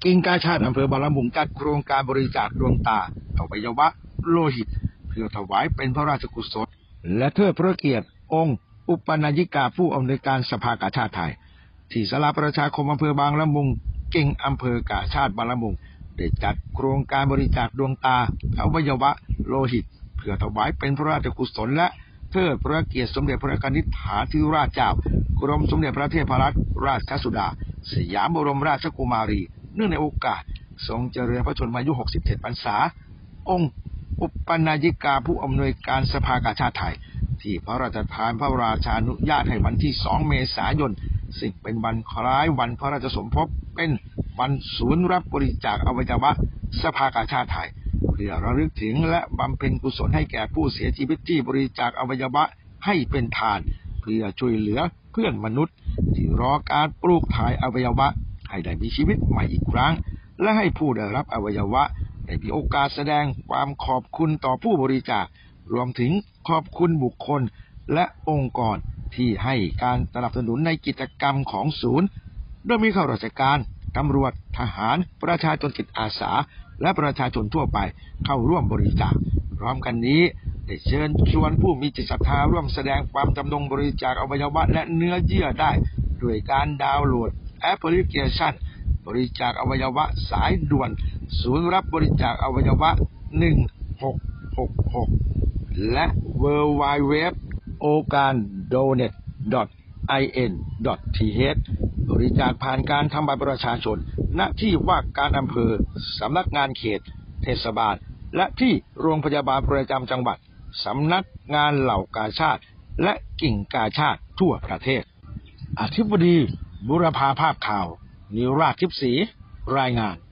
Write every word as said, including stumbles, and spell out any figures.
กิ่งกาชาติอำเภอบางละมุงจัดโครงการบริจาคดวงตาอวัยวะโลหิตเพื่อถวายเป็นพระราชกุศลและเทิดพระเกียรติองค์อุปนายิกาผู้อำนวยการสภากาชาติไทยที่ศาลาประชาคมอำเภอบางละมุงกิ่งอำเภอกาชาติบางละมุงได้จัดโครงการบริจาคดวงตาอวัยวะโลหิตเพื่อถวายเป็นพระราชกุศลและเทิดพระเกียรติสมเด็จพระนิธิฐาธิราชเจ้ากรมสมเด็จพระเทพรัตนราชสุดาสยามบรมราชกุมารีเนื่องในโอกาสทรงเจริญพระชนมายุหกสิบเจ็ดพรรษาองค์อุปนายิกาผู้อำนวยการสภากาชาติไทยที่พระราชทานพระราชานุญาตให้วันที่สองเมษายนซึ่งเป็นวันคล้ายวันพระราชสมภพเป็นวันศูนย์รับบริจาคอวัยวะสภากาชาติไทยเพื่อระลึกถึงและบำเพ็ญกุศลให้แก่ผู้เสียชีวิตที่บริจาคอวัยวะให้เป็นทานเพื่อช่วยเหลือเพื่อนมนุษย์ที่รอการปลูกถ่ายอวัยวะให้ได้มีชีวิตใหม่อีกครั้งและให้ผู้ได้รับอวัยวะได้มีโอกาสแสดงความขอบคุณต่อผู้บริจาครวมถึงขอบคุณบุคคลและองค์กรที่ให้การสนับสนุนในกิจกรรมของศูนย์โดยมีข้าราชการตำรวจทหารประชาชนจิตอาสาและประชาชนทั่วไปเข้าร่วมบริจาคพร้อมกันนี้ได้เชิญชวนผู้มีจิตศรัทธาร่วมแสดงความจำนงบริจาคอวัยวะและเนื้อเยื่อได้ด้วยการดาวน์โหลดแอปพลิเคชันบริจาคอวัยวะสายด่วนศูนย์รับบริจาคอวัยวะหนึ่งหกหกหกและ ดับเบิลยู ดับเบิลยู ดับเบิลยู ดอท โอการโดเนท ดอท ไอ เอ็น ดอท ที เอช บริจาคผ่านการทำบัตรประชาชนณที่ว่าการอำเภอสำนักงานเขตเทศบาลและที่โรงพยาบาลประจำจังหวัดสำนักงานเหล่ากาชาติและกิ่งกาชาติทั่วประเทศอธิบดีบุรพาภาพข่าวนิราชทิพย์ศรีรายงาน